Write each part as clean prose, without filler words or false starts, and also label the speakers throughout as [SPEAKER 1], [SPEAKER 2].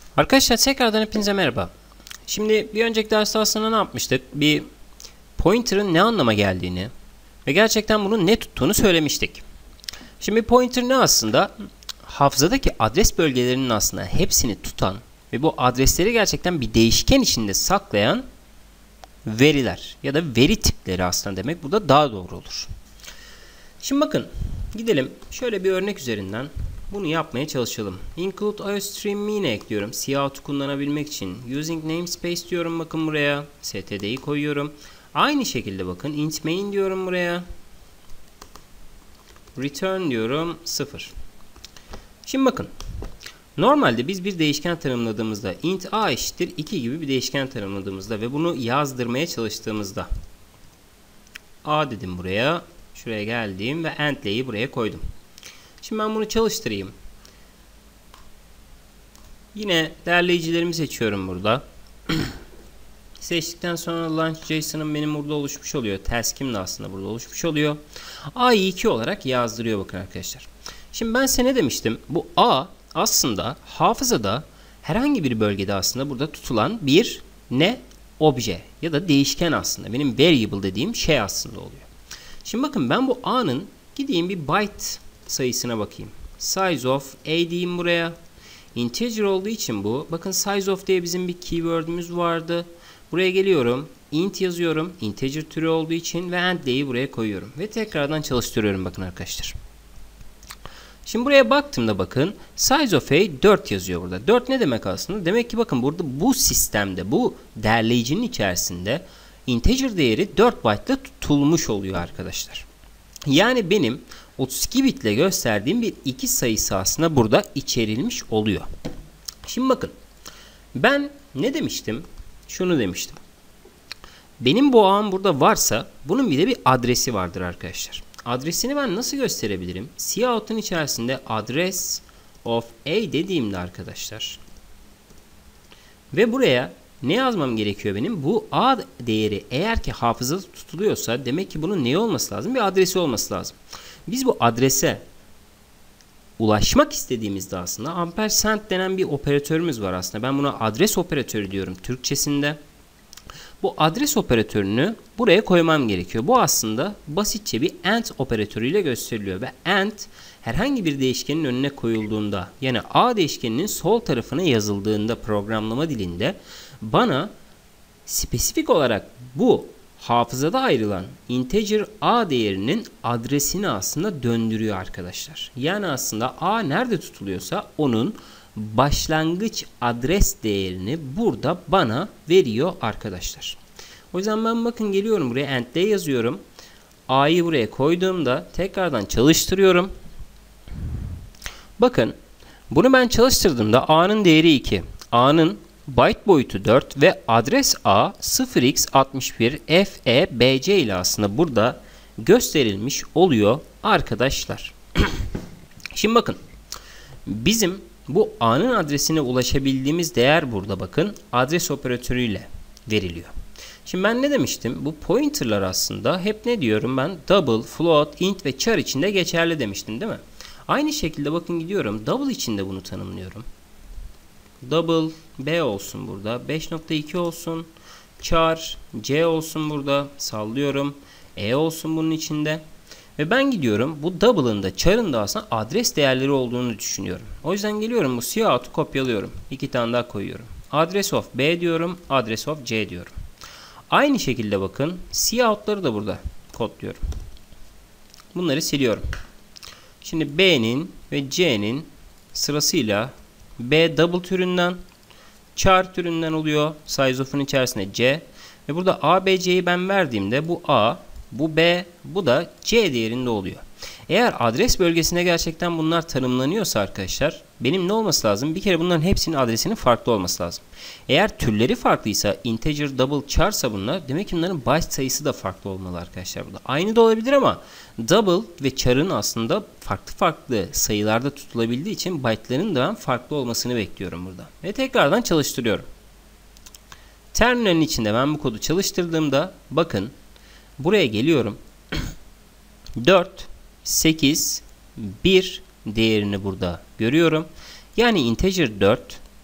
[SPEAKER 1] Arkadaşlar tekrardan hepinize merhaba. Şimdi bir önceki derste aslında ne yapmıştık? Bir pointer'ın ne anlama geldiğini ve gerçekten bunun ne tuttuğunu söylemiştik. Şimdi pointer ne aslında? Hafızadaki adres bölgelerinin aslında hepsini tutan ve bu adresleri gerçekten bir değişken içinde saklayan veriler ya da veri tipleri aslında demek. Bu da daha doğru olur. Şimdi bakın gidelim şöyle bir örnek üzerinden bunu yapmaya çalışalım. Include iostream mean'e ekliyorum. Cout'u kullanabilmek için. Using namespace diyorum bakın buraya. std'yi koyuyorum. Aynı şekilde bakın int main diyorum buraya. Return diyorum 0. Şimdi bakın. Normalde biz bir değişken tanımladığımızda int a eşittir 2 gibi bir değişken tanımladığımızda ve bunu yazdırmaya çalıştığımızda a dedim buraya. Şuraya geldim ve end'leyi buraya koydum. Şimdi ben bunu çalıştırayım. Yine derleyicilerimi seçiyorum burada. Seçtikten sonra launch.json'ım benim burada oluşmuş oluyor. Task'im de aslında burada oluşmuş oluyor. A'yı 2 olarak yazdırıyor bakın arkadaşlar. Şimdi ben size ne demiştim? Bu A aslında hafızada herhangi bir bölgede aslında burada tutulan bir ne? Obje ya da değişken aslında. Benim variable dediğim şey aslında oluyor. Şimdi bakın ben bu A'nın gideyim bir byte sayısına bakayım. Size of a diyeyim buraya. Integer olduğu için bu. Bakın size of diye bizim bir keyword'ümüz vardı. Buraya geliyorum. Int yazıyorum. Integer türü olduğu için ve end'leyi buraya koyuyorum. Ve tekrardan çalıştırıyorum bakın arkadaşlar. Şimdi buraya baktığımda bakın size of a 4 yazıyor burada. 4 ne demek aslında? Demek ki bakın burada bu sistemde bu derleyicinin içerisinde integer değeri 4 byte ile tutulmuş oluyor arkadaşlar. Yani benim 32 bit ile gösterdiğim bir 2 sayısı aslında burada içerilmiş oluyor. Şimdi bakın. Ben ne demiştim? Şunu demiştim. Benim bu ağım burada varsa bunun bir de bir adresi vardır arkadaşlar. Adresini ben nasıl gösterebilirim? Cout'un içerisinde address of a dediğimde arkadaşlar. Ve buraya ne yazmam gerekiyor benim? Bu a değeri eğer ki hafızada tutuluyorsa demek ki bunun neyi olması lazım? Bir adresi olması lazım. Biz bu adrese ulaşmak istediğimizde aslında ampersand denen bir operatörümüz var aslında. Ben buna adres operatörü diyorum Türkçesinde. Bu adres operatörünü buraya koymam gerekiyor. Bu aslında basitçe bir AND operatörüyle gösteriliyor ve AND herhangi bir değişkenin önüne koyulduğunda yani A değişkeninin sol tarafına yazıldığında programlama dilinde bana spesifik olarak bu hafızada ayrılan integer a değerinin adresini aslında döndürüyor arkadaşlar. Yani aslında a nerede tutuluyorsa onun başlangıç adres değerini burada bana veriyor arkadaşlar. O yüzden ben bakın geliyorum buraya end'de yazıyorum. A'yı buraya koyduğumda tekrardan çalıştırıyorum. Bakın bunu ben çalıştırdığımda a'nın değeri 2. A'nın byte boyutu 4 ve adres A 0x61FEBC ile aslında burada gösterilmiş oluyor arkadaşlar. Şimdi bakın bizim bu A'nın adresine ulaşabildiğimiz değer burada bakın adres operatörüyle veriliyor. Şimdi ben ne demiştim? Bu pointer'lar aslında hep ne diyorum ben? Double, float, int ve char içinde geçerli demiştim değil mi? Aynı şekilde bakın gidiyorum. Double içinde bunu tanımlıyorum. Double B olsun burada. 5.2 olsun. Char C olsun burada. Sallıyorum. E olsun bunun içinde. Ve ben gidiyorum. Bu double'ın da char'ın da aslında adres değerleri olduğunu düşünüyorum. O yüzden geliyorum. Bu cout'u kopyalıyorum. 2 tane daha koyuyorum. Address of B diyorum. Address of C diyorum. Aynı şekilde bakın. Cout'ları da burada kodluyorum. Bunları siliyorum. Şimdi B'nin ve C'nin sırasıyla B double türünden, char türünden oluyor. Size of'un içerisinde C. Ve burada A, B, C'yi ben verdiğimde bu A, bu B, bu da C değerinde oluyor. Eğer adres bölgesinde gerçekten bunlar tanımlanıyorsa arkadaşlar benim ne olması lazım? Bir kere bunların hepsinin adresinin farklı olması lazım. Eğer türleri farklıysa integer, double, char'sa bunlar demek ki bunların byte sayısı da farklı olmalı arkadaşlar burada. Aynı da olabilir ama double ve char'ın aslında farklı sayılarda tutulabildiği için byte'ların da farklı olmasını bekliyorum burada. Ve tekrardan çalıştırıyorum. Terminalin içinde ben bu kodu çalıştırdığımda bakın buraya geliyorum. 4, 8, 1 değerini burada görüyorum. Yani integer 4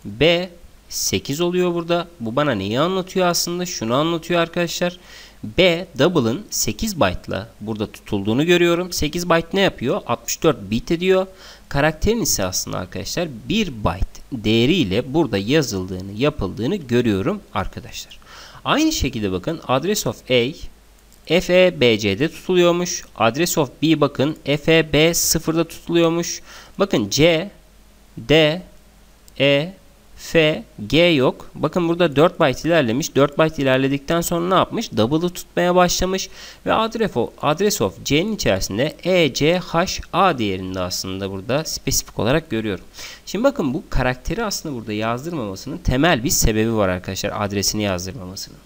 [SPEAKER 1] B 8 oluyor burada. Bu bana neyi anlatıyor aslında? Şunu anlatıyor arkadaşlar. B double'ın 8 byte'la burada tutulduğunu görüyorum. 8 byte ne yapıyor? 64 bit ediyor. Karakterin ise aslında arkadaşlar 1 byte değeriyle burada yazıldığını, yapıldığını görüyorum arkadaşlar. Aynı şekilde bakın address of A FEBC'de tutuluyormuş. Address of B bakın FEB0'da tutuluyormuş. Bakın C, D, E, F, G yok. Bakın burada 4 byte ilerlemiş. 4 byte ilerledikten sonra ne yapmış? Double'ı tutmaya başlamış. Ve address of C'nin içerisinde E, C, H, A değerinde aslında burada spesifik olarak görüyorum. Şimdi bakın bu karakteri aslında burada yazdırmamasının temel bir sebebi var arkadaşlar. Adresini yazdırmamasının.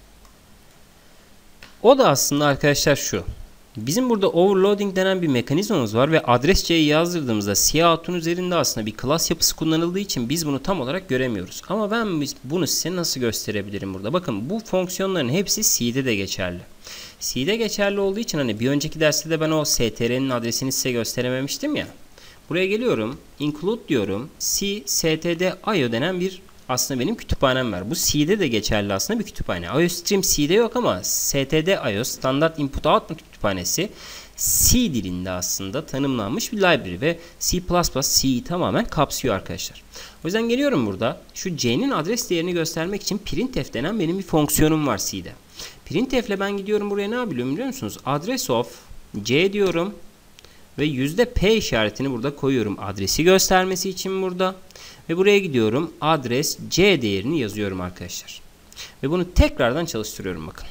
[SPEAKER 1] O da aslında arkadaşlar şu. Bizim burada overloading denen bir mekanizmamız var ve adres C'yi yazdırdığımızda cout'un üzerinde aslında bir class yapısı kullanıldığı için biz bunu tam olarak göremiyoruz. Ama ben bunu size nasıl gösterebilirim burada? Bakın bu fonksiyonların hepsi C'de de geçerli. C'de geçerli olduğu için hani bir önceki derste de ben o str'nin adresini size gösterememiştim ya. Buraya geliyorum, include diyorum, C, std.io denen bir aslında benim kütüphanem var. Bu C'de de geçerli aslında bir kütüphane. IOStream C'de yok ama std.io standart input output kütüphanesi C dilinde aslında tanımlanmış bir library ve C++ C'yi tamamen kapsıyor arkadaşlar. O yüzden geliyorum burada şu C'nin adres değerini göstermek için printf denen benim bir fonksiyonum var C'de. Printf ile ben gidiyorum buraya ne yapıyorum biliyor musunuz? Address of C diyorum ve %P işaretini burada koyuyorum. Adresi göstermesi için burada. Ve buraya gidiyorum. Adres C değerini yazıyorum arkadaşlar. Ve bunu tekrardan çalıştırıyorum bakın.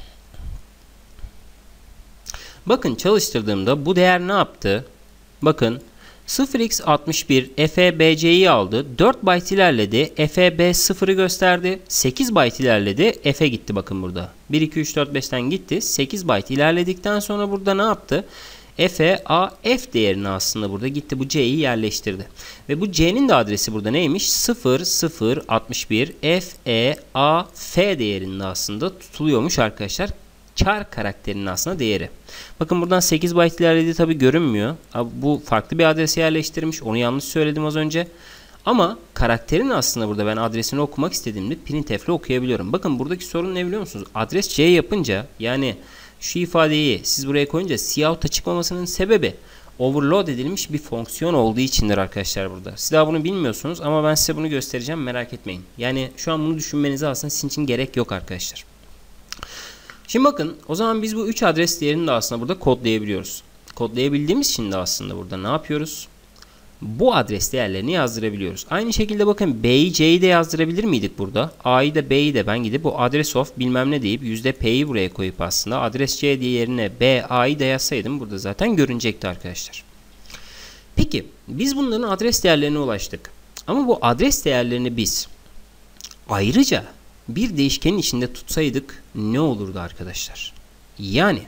[SPEAKER 1] Bakın çalıştırdığımda bu değer ne yaptı? Bakın 0x61 FEBC'yi aldı. 4 byte ilerledi. FEB0'ı gösterdi. 8 byte ilerledi. F'e gitti bakın burada. 1, 2, 3, 4, 5'ten gitti. 8 byte ilerledikten sonra burada ne yaptı? FE-A-F değerini aslında burada gitti bu C'yi yerleştirdi. Ve bu C'nin de adresi burada neymiş? 0061 FE-A-F değerinde aslında tutuluyormuş arkadaşlar. Char karakterinin aslında değeri. Bakın buradan 8 byte ilerlediği tabi görünmüyor. Bu farklı bir adrese yerleştirmiş. Onu yanlış söyledim az önce. Ama karakterin aslında burada ben adresini okumak istediğimde printf ile okuyabiliyorum. Bakın buradaki sorun ne biliyor musunuz? Adres C yapınca yani şu ifadeyi siz buraya koyunca cout'a çıkmamasının sebebi overload edilmiş bir fonksiyon olduğu içindir arkadaşlar burada. Siz daha bunu bilmiyorsunuz ama ben size bunu göstereceğim, merak etmeyin. Yani şu an bunu düşünmenize aslında sizin için gerek yok arkadaşlar. Şimdi bakın o zaman biz bu 3 adres değerini de aslında burada kodlayabiliyoruz. Kodlayabildiğimiz için de aslında burada ne yapıyoruz? Bu adres değerlerini yazdırabiliyoruz. Aynı şekilde bakın B'yi C'yi de yazdırabilir miydik burada? A'yı da B'yi de ben gidip bu adres of bilmem ne deyip %P'yi buraya koyup aslında adres C diye yerine B, A'yı da yazsaydım burada zaten görünecekti arkadaşlar. Peki biz bunların adres değerlerine ulaştık. Ama bu adres değerlerini biz ayrıca bir değişkenin içinde tutsaydık ne olurdu arkadaşlar? Yani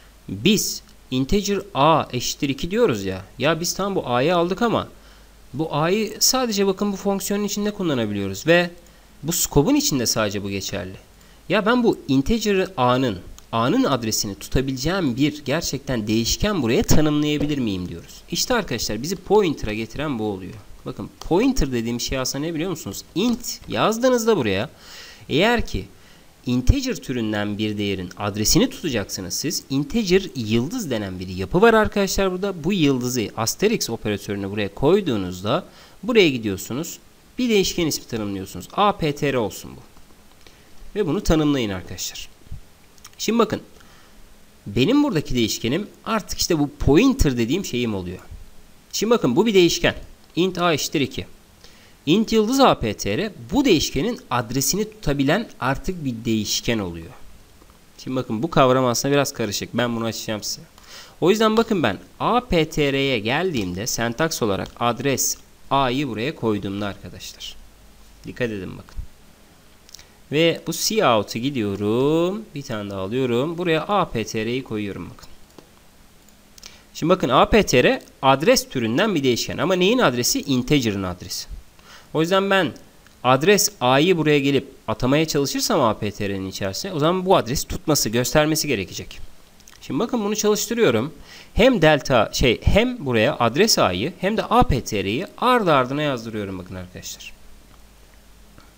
[SPEAKER 1] biz integer a eşittir 2 diyoruz ya. Ya biz tam bu a'yı aldık ama bu a'yı sadece bakın bu fonksiyonun içinde kullanabiliyoruz ve bu scope'un içinde sadece bu geçerli. Ya ben bu integer a'nın adresini tutabileceğim bir gerçekten değişken buraya tanımlayabilir miyim diyoruz. İşte arkadaşlar bizi pointer'a getiren bu oluyor. Bakın pointer dediğim şey aslında ne biliyor musunuz? Int yazdığınızda buraya eğer ki integer türünden bir değerin adresini tutacaksınız siz. Integer yıldız denen bir yapı var arkadaşlar burada. Bu yıldızı asterisk operatörüne buraya koyduğunuzda buraya gidiyorsunuz. Bir değişken ismi tanımlıyorsunuz. APTR olsun bu. Ve bunu tanımlayın arkadaşlar. Şimdi bakın. Benim buradaki değişkenim artık işte bu pointer dediğim şeyim oluyor. Şimdi bakın bu bir değişken. Int a eşittir 2. Int yıldız APTR bu değişkenin adresini tutabilen artık bir değişken oluyor. Şimdi bakın bu kavram aslında biraz karışık. Ben bunu açacağım size. O yüzden bakın ben APTR'ye geldiğimde sentaks olarak adres A'yı buraya koyduğumda arkadaşlar. Dikkat edin bakın. Ve bu cout'u gidiyorum. Bir tane daha alıyorum. Buraya APTR'yi koyuyorum bakın. Şimdi bakın APTR adres türünden bir değişken. Ama neyin adresi? Integer'ın adresi. O yüzden ben adres A'yı buraya gelip atamaya çalışırsam APTR'nin içerisine o zaman bu adresi tutması, göstermesi gerekecek. Şimdi bakın bunu çalıştırıyorum. Hem hem buraya adres A'yı hem de APTR'yi ardı ardına yazdırıyorum bakın arkadaşlar.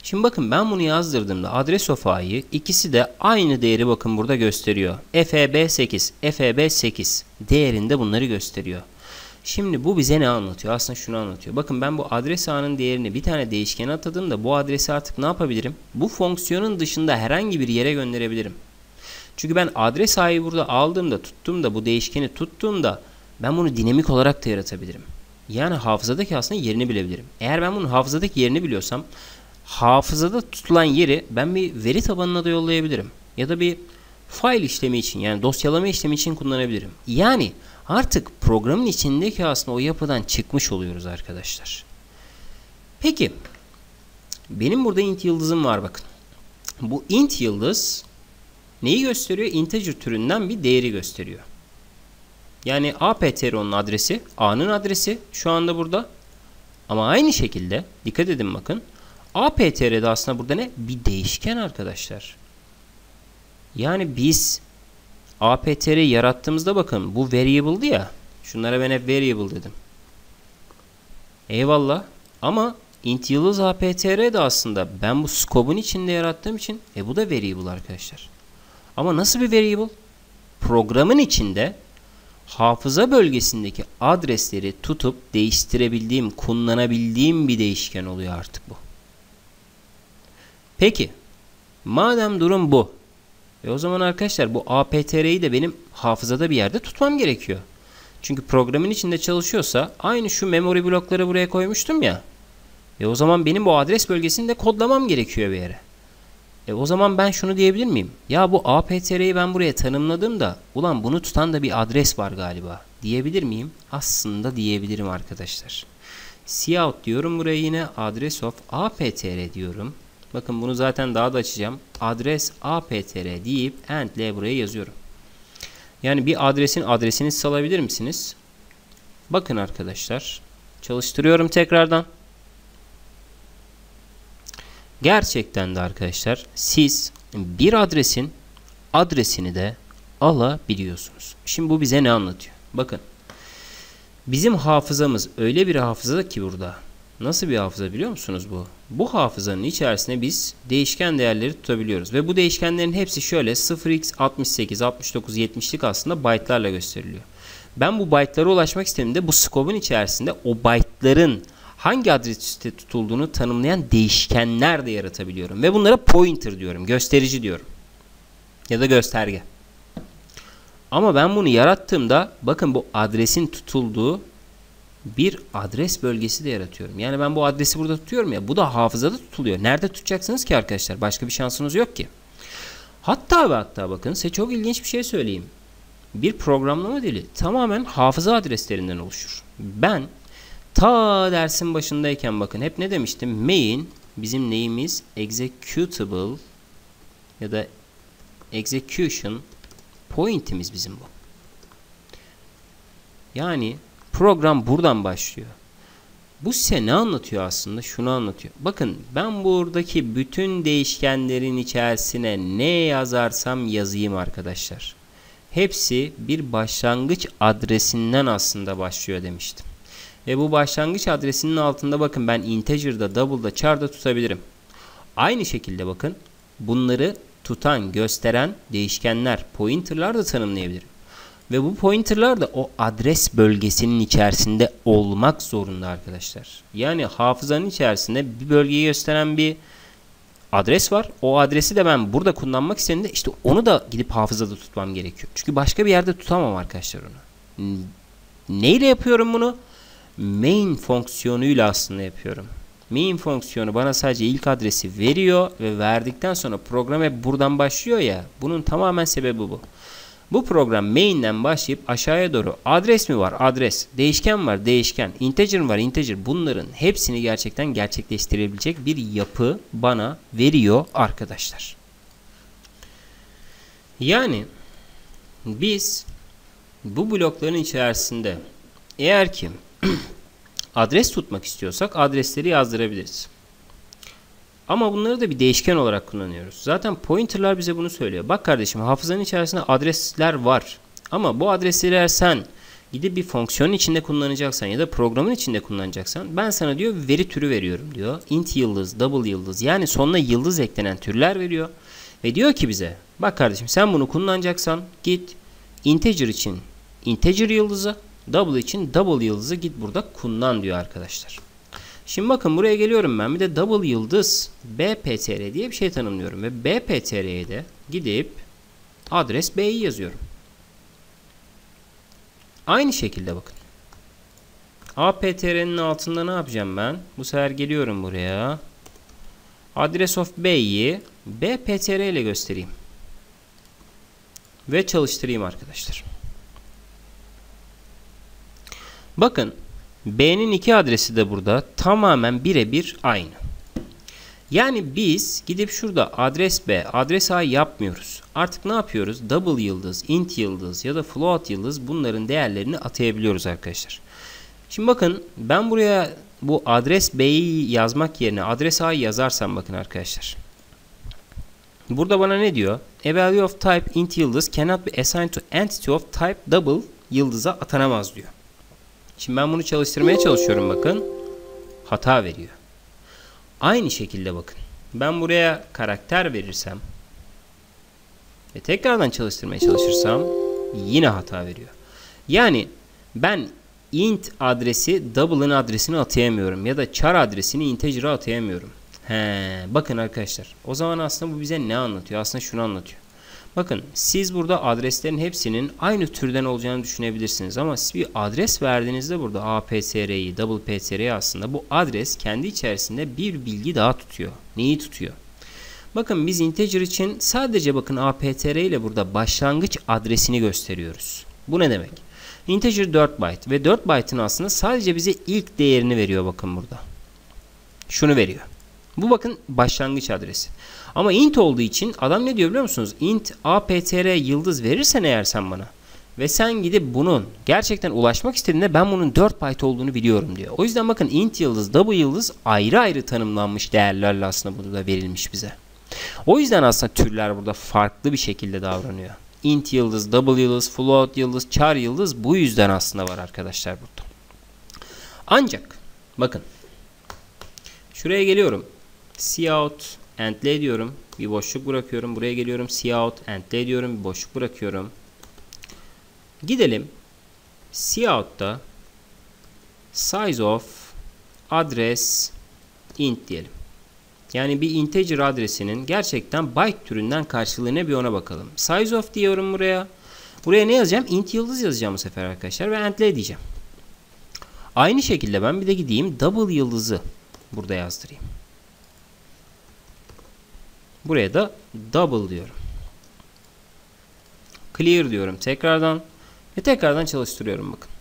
[SPEAKER 1] Şimdi bakın ben bunu yazdırdığımda adres of A'yı ikisi de aynı değeri bakın burada gösteriyor. FEB8, FEB8 değerinde bunları gösteriyor. Şimdi bu bize ne anlatıyor? Aslında şunu anlatıyor. Bakın ben bu adres A'nın değerini bir tane değişkene atadığımda bu adresi artık ne yapabilirim? Bu fonksiyonun dışında herhangi bir yere gönderebilirim. Çünkü ben adres A'yı burada aldığımda, tuttuğumda, bu değişkeni tuttuğumda ben bunu dinamik olarak da yaratabilirim. Yani hafızadaki aslında yerini bilebilirim. Eğer ben bunun hafızadaki yerini biliyorsam hafızada tutulan yeri ben bir veri tabanına da yollayabilirim. Ya da bir file işlemi için, yani dosyalama işlemi için kullanabilirim. Yani artık programın içindeki aslında o yapıdan çıkmış oluyoruz arkadaşlar. Peki benim burada int yıldızım var bakın. Bu int yıldız neyi gösteriyor? Integer türünden bir değeri gösteriyor. Yani APTRO'nun adresi, A'nın adresi şu anda burada. Ama aynı şekilde dikkat edin bakın. APTR'de aslında burada ne? Bir değişken arkadaşlar. Yani biz APTR'yi yarattığımızda bakın bu variable'dı ya. Şunlara ben hep variable dedim. Eyvallah. Ama int yıldız APTR de aslında ben bu scope'un içinde yarattığım için bu da variable arkadaşlar. Ama nasıl bir variable? Programın içinde hafıza bölgesindeki adresleri tutup değiştirebildiğim, kullanabildiğim bir değişken oluyor artık bu. Peki, madem durum bu, o zaman arkadaşlar bu APTR'yi de benim hafızada bir yerde tutmam gerekiyor. Çünkü programın içinde çalışıyorsa aynı şu memory blokları buraya koymuştum ya. O zaman benim bu adres bölgesini de kodlamam gerekiyor bir yere. O zaman ben şunu diyebilir miyim? Ya bu APTR'yi ben buraya tanımladım da ulan bunu tutan da bir adres var galiba diyebilir miyim? Aslında diyebilirim arkadaşlar. Cout diyorum buraya, yine adres of APTR diyorum. Bakın bunu zaten daha da açacağım. Adres APTR deyip end ile buraya yazıyorum. Yani bir adresin adresini salabilir misiniz? Bakın arkadaşlar. Çalıştırıyorum tekrardan. Gerçekten de arkadaşlar siz bir adresin adresini de alabiliyorsunuz. Şimdi bu bize ne anlatıyor? Bakın. Bizim hafızamız öyle bir hafıza ki burada. Nasıl bir hafıza biliyor musunuz bu? Bu hafızanın içerisine biz değişken değerleri tutabiliyoruz. Ve bu değişkenlerin hepsi şöyle 0x68, 69, 70'lik aslında byte'larla gösteriliyor. Ben bu byte'lara ulaşmak istediğimde bu scope'un içerisinde o byte'ların hangi adreste tutulduğunu tanımlayan değişkenler de yaratabiliyorum. Ve bunlara pointer diyorum, gösterici diyorum. Ya da gösterge. Ama ben bunu yarattığımda bakın bu adresin tutulduğu bir adres bölgesi de yaratıyorum. Yani ben bu adresi burada tutuyorum ya, bu da hafızada tutuluyor. Nerede tutacaksınız ki arkadaşlar? Başka bir şansınız yok ki. Hatta ve hatta bakın size çok ilginç bir şey söyleyeyim. Bir programlama dili tamamen hafıza adreslerinden oluşur. Ben ta dersin başındayken bakın hep ne demiştim? Main bizim neyimiz? Executable ya da execution point'imiz bizim bu. Yani program buradan başlıyor. Bu size ne anlatıyor aslında? Şunu anlatıyor. Bakın ben buradaki bütün değişkenlerin içerisine ne yazarsam yazayım arkadaşlar. Hepsi bir başlangıç adresinden aslında başlıyor demiştim. Ve bu başlangıç adresinin altında bakın ben integer'da, double'da, char'da tutabilirim. Aynı şekilde bakın bunları tutan, gösteren değişkenler, pointer'lar da tanımlayabilirim. Ve bu pointer'lar da o adres bölgesinin içerisinde olmak zorunda arkadaşlar. Yani hafızanın içerisinde bir bölgeyi gösteren bir adres var. O adresi de ben burada kullanmak istediğimde işte onu da gidip hafızada tutmam gerekiyor. Çünkü başka bir yerde tutamam arkadaşlar onu. Neyle yapıyorum bunu? Main fonksiyonuyla aslında yapıyorum. Main fonksiyonu bana sadece ilk adresi veriyor ve verdikten sonra program hep buradan başlıyor ya. Bunun tamamen sebebi bu. Bu program main'den başlayıp aşağıya doğru adres mi var? Adres. Değişken var? Değişken. Integer mi var? Integer. Bunların hepsini gerçekten gerçekleştirebilecek bir yapı bana veriyor arkadaşlar. Yani biz bu blokların içerisinde eğer ki adres tutmak istiyorsak adresleri yazdırabiliriz. Ama bunları da bir değişken olarak kullanıyoruz. Zaten pointer'lar bize bunu söylüyor. Bak kardeşim hafızanın içerisinde adresler var. Ama bu adresleri eğer sen gidip bir fonksiyonun içinde kullanacaksan ya da programın içinde kullanacaksan ben sana diyor veri türü veriyorum diyor. Int yıldız, double yıldız, yani sonuna yıldız eklenen türler veriyor. Ve diyor ki bize bak kardeşim sen bunu kullanacaksan git integer için integer yıldızı, double için double yıldızı git burada kullan diyor arkadaşlar. Şimdi bakın buraya geliyorum ben bir de double yıldız bptr diye bir şey tanımlıyorum ve bptr'ye de gidip adres b'yi yazıyorum. Aynı şekilde bakın. APTR'nin altında ne yapacağım ben? Bu sefer geliyorum buraya. Address of B'yi BPTR ile göstereyim. Ve çalıştırayım arkadaşlar. Bakın B'nin iki adresi de burada tamamen birebir aynı. Yani biz gidip şurada adres B, adres A yapmıyoruz. Artık ne yapıyoruz? Double yıldız, int yıldız ya da float yıldız bunların değerlerini atayabiliyoruz arkadaşlar. Şimdi bakın ben buraya bu adres B'yi yazmak yerine adres A'yı yazarsam bakın arkadaşlar. Burada bana ne diyor? A value of type int yıldız cannot be assigned to entity of type double yıldıza atanamaz diyor. Şimdi ben bunu çalıştırmaya çalışıyorum bakın. Hata veriyor. Aynı şekilde bakın. Ben buraya karakter verirsem ve tekrardan çalıştırmaya çalışırsam yine hata veriyor. Yani ben int adresi double'ın adresini atayamıyorum ya da char adresini integer'a atayamıyorum. Bakın arkadaşlar. O zaman aslında bu bize ne anlatıyor? Aslında şunu anlatıyor. Bakın siz burada adreslerin hepsinin aynı türden olacağını düşünebilirsiniz ama siz bir adres verdiğinizde burada APTR'yi, double PTR'yi aslında bu adres kendi içerisinde bir bilgi daha tutuyor. Neyi tutuyor? Bakın biz integer için sadece bakın APTR ile burada başlangıç adresini gösteriyoruz. Bu ne demek? Integer 4 byte ve 4 byte'ın aslında sadece bize ilk değerini veriyor bakın burada. Şunu veriyor. Bu bakın başlangıç adresi. Ama int olduğu için adam ne diyor biliyor musunuz? Int aptr yıldız verirsen eğer sen bana ve sen gidip bunun gerçekten ulaşmak istediğinde ben bunun 4 byte olduğunu biliyorum diyor. O yüzden bakın int yıldız, double yıldız ayrı ayrı tanımlanmış değerlerle aslında burada verilmiş bize. O yüzden aslında türler burada farklı bir şekilde davranıyor. Int yıldız, double yıldız, float yıldız, char yıldız bu yüzden aslında var arkadaşlar burada. Ancak bakın şuraya geliyorum. Cout end'le ediyorum. Bir boşluk bırakıyorum. Buraya geliyorum. Cout end'le ediyorum. Bir boşluk bırakıyorum. Gidelim. Cout'ta size of address int diyelim. Yani bir integer adresinin gerçekten byte türünden karşılığı ne bir ona bakalım. Size of diyorum buraya. Buraya ne yazacağım? Int yıldız yazacağım bu sefer arkadaşlar ve end'le diyeceğim. Aynı şekilde ben bir de gideyim double yıldızı burada yazdırayım. Buraya da double diyorum. Clear diyorum tekrardan ve tekrardan çalıştırıyorum bakın.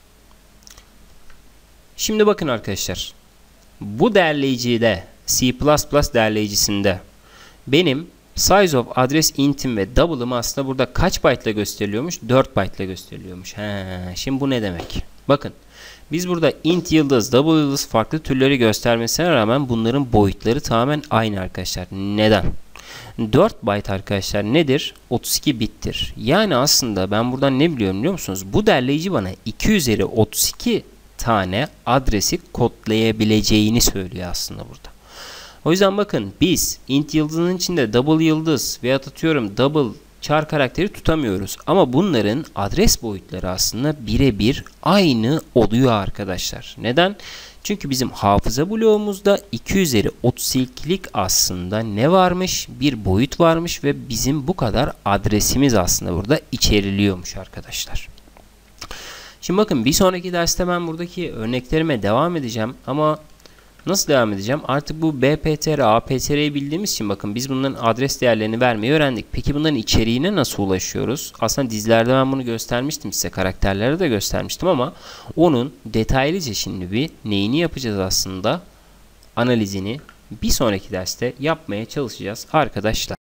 [SPEAKER 1] Şimdi bakın arkadaşlar. Bu derleyicide C++ derleyicisinde benim size of address int'im ve double'ım aslında burada kaç byte ile gösteriliyormuş? 4 byte ile gösteriliyormuş. Şimdi bu ne demek? Bakın biz burada int yıldız, double yıldız farklı türleri göstermesine rağmen bunların boyutları tamamen aynı arkadaşlar. Neden? 4 byte arkadaşlar nedir? 32 bittir. Yani aslında ben buradan ne biliyor musunuz? Bu derleyici bana 2 üzeri 32 tane adresi kodlayabileceğini söylüyor aslında burada. O yüzden bakın biz int yıldızının içinde double yıldız veya atıyorum double char karakteri tutamıyoruz. Ama bunların adres boyutları aslında birebir aynı oluyor arkadaşlar. Neden? Çünkü bizim hafıza bloğumuzda 2 üzeri 32'lik aslında ne varmış? Bir boyut varmış ve bizim bu kadar adresimiz aslında burada içeriliyormuş arkadaşlar. Şimdi bakın bir sonraki derste ben buradaki örneklerime devam edeceğim ama nasıl devam edeceğim? Artık bu BPTR, APTR'yi bildiğimiz için bakın biz bunların adres değerlerini vermeyi öğrendik. Peki bunların içeriğine nasıl ulaşıyoruz? Aslında dizilerde ben bunu göstermiştim size. Karakterlere de göstermiştim ama onun detaylıca şimdi bir neyini yapacağız aslında? Analizini bir sonraki derste yapmaya çalışacağız arkadaşlar.